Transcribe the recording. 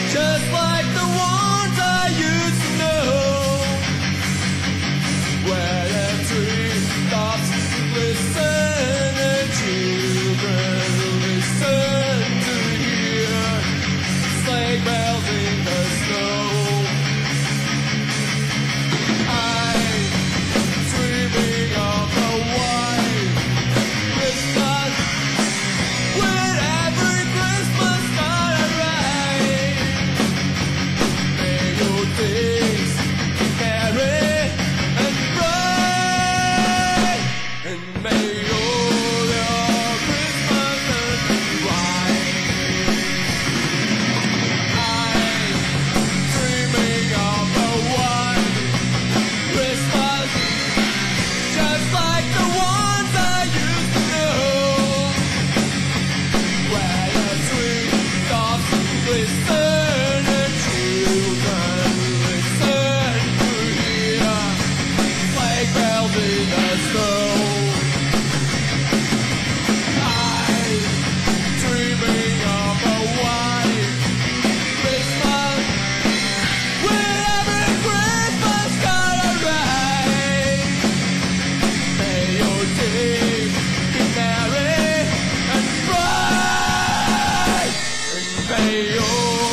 just like the ones I used to know, where the treetops listen and children listen to hear sleigh bells in the snow. I'm dreaming of a white Christmas, when every Christmas card I write. May your days be merry and bright, and may all your Christmases be white. I'm dreaming of a white Christmas, just like the ones I used to know, where the treetops glisten and children listen to hear sleigh bells in the snow. I'm dreaming of a white Christmas, with every Christmas card I write. May your days be merry and bright, and may your